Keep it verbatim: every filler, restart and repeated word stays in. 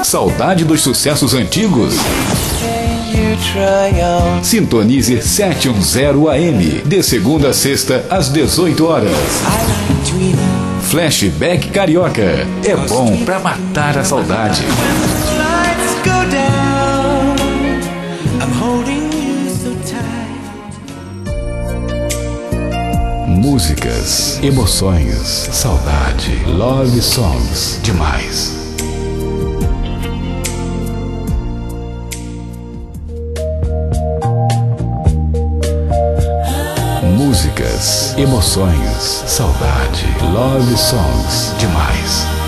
Saudade dos sucessos antigos? Sintonize setecentos e dez A M, de segunda a sexta, às dezoito horas. Flashback Carioca. É bom pra matar a saudade. Músicas, emoções, saudade, love songs, demais. Músicas, emoções, saudade, love songs, demais.